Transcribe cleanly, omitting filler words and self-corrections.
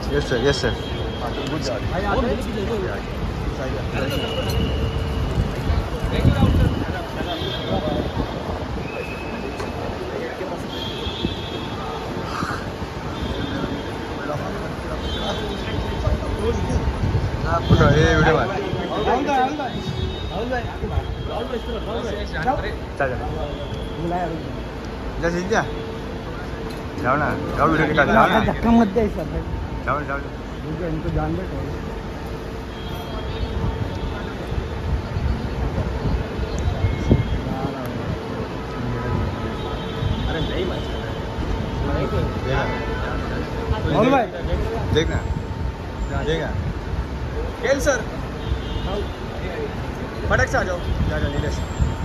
Yes sir, yes sir. Good job. ये video बन चल जा सीध जा जाओ ना जाओ वीडियो निकाल जाओ ना धक्का मत दे सर जाओ जाओ इनको जान बैठो अरे नहीं भाई देखना देखना खेल सर फटक से आ जाओ जा नीलेश